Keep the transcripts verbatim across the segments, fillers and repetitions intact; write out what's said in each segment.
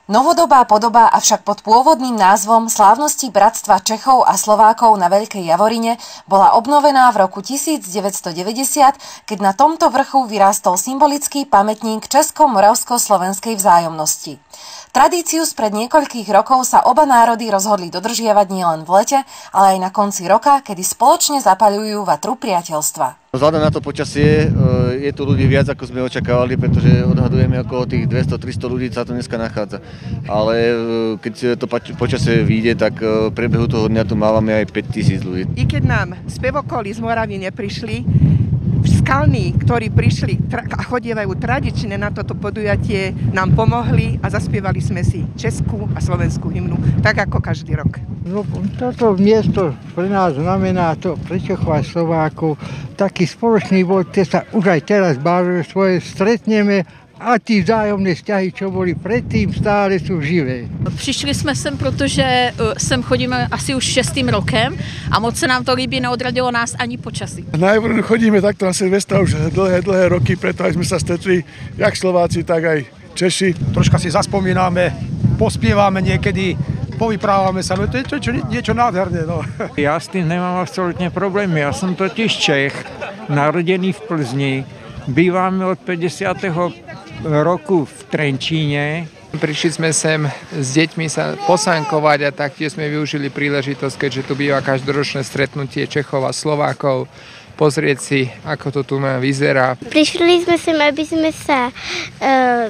Novodobá podoba, avšak pod pôvodným názvom Slávnosti bratstva Čechov a Slovákov na Veľkej Javorine bola obnovená v roku tisícdeväťstodeväťdesiat, keď na tomto vrchu vyrástol symbolický pamätník česko-moravsko-slovenskej vzájomnosti. Tradíciu spred niekoľkých rokov sa oba národy rozhodli dodržiavať nielen v lete, ale aj na konci roka, kedy spoločne zapaľujú vatru priateľstva. Vzhľadom na to počasie je tu ľudí viac, ako sme očakávali, pretože odhadujeme okolo tých dvesto tristo ľudí sa tu dneska nachádza. Ale keď to počasie vyjde, tak v priebehu toho dňa tu mávame aj päťtisíc ľudí. I keď nám spevokoly z Moravy neprišli, skalní, ktorí prišli a chodievajú tradične na toto podujatie, nám pomohli a zaspievali sme si českú a slovenskú hymnu, tak ako každý rok. No, toto miesto pre nás znamená to pre Čechov a Slovákov taký spoločný bod, kde sa už aj teraz bavíme, svoje stretneme a ty vzájomné vzťahy, čo boli predtým, stále sú živé. Přišli jsme sem, protože sem chodíme asi už šestým rokem a moc se nám to líbí, neodradilo nás ani počasí. Na Javorinu chodíme takto na Silvestra už dlhé, dlhé roky, preto aj sme sa stretli jak Slováci, tak aj Češi. Troška si zaspomíname, pospievame niekedy, povyprávame sa, no to je čo, čo, niečo nádherné. No. Já s tím nemám absolutně problémy, já jsem totiž Čech, narodený v Plzni, býváme od päťdesiateho roku v Trenčíne. Prišli sme sem s deťmi sa posánkovať a taktiež sme využili príležitosť, keďže tu býva každoročné stretnutie Čechov a Slovákov, pozrieť si, ako to tu vyzerá. Prišli sme sem, aby sme sa uh,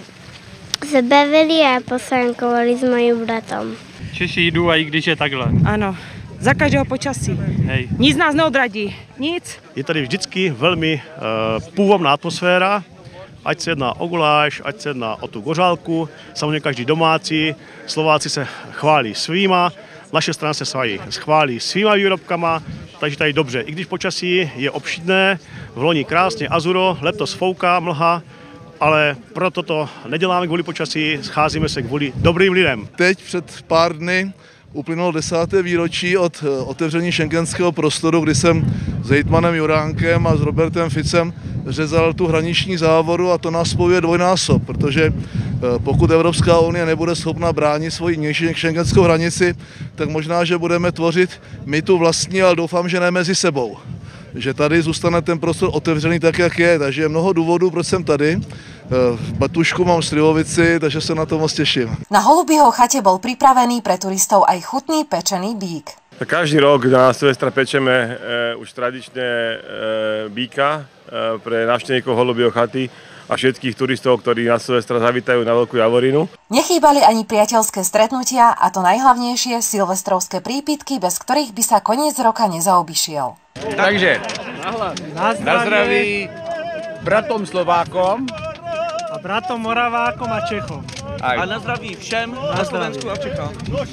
zabavili a posánkovali s mojím bratom. Češi jdú, aj když je takhle. Áno, za každého počasí. Hej. Nic nás neodradí, nic. Je tady vždycky velmi uh, půvabná atmosféra, ať se jedná o guláš, ať se jedná o tu gořálku, samozřejmě každý domácí. Slováci se chválí svýma, naše strana se chválí svýma výrobkama, takže tady dobře. I když počasí je obšidné, v loni krásně azuro, letos fouká mlha, ale proto to neděláme kvůli počasí, scházíme se kvůli dobrým lidem. Teď před pár dny uplynulo desáté výročí od otevření schengenského prostoru, kdy jsem s hejtmanem Juránkem a s Robertem Ficem řezal tu hraniční závoru a to nás spojuje dvojnásob, protože pokud Evropská unie nebude schopna bránit svoji vnější schengenskou hranici, tak možná, že budeme tvořit my tu vlastní, ale doufám, že ne mezi sebou. Že tady zůstane ten prostor otevřený tak, jak je, takže je mnoho důvodů, proč jsem tady. Batušku mám v Slivovici, takže se na to moc teším. Na Holubieho chate bol pripravený pre turistov aj chutný pečený bík. Každý rok na Silvestra pečeme e, už tradične e, bíka e, pre návštevníkov Holubieho chaty a všetkých turistov, ktorí na Silvestra zavítajú na Veľkú Javorinu. Nechýbali ani priateľské stretnutia a to najhlavnejšie silvestrovské prípitky, bez ktorých by sa koniec roka nezaobišiel. Takže na zdraví bratom Slovákom a bratom Moravákom a Čechom. Aj. A na zdraví všem na, na Slovensku a v Čechách.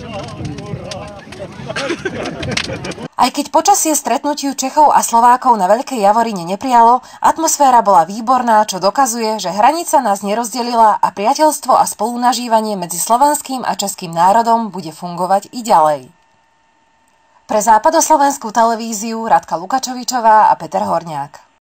Aj keď počasie stretnutiu Čechov a Slovákov na Veľkej Javorine neprijalo, atmosféra bola výborná, čo dokazuje, že hranica nás nerozdelila a priateľstvo a spolunažívanie medzi slovenským a českým národom bude fungovať i ďalej. Pre západoslovenskú televíziu Radka Lukačovičová a Peter Horňák.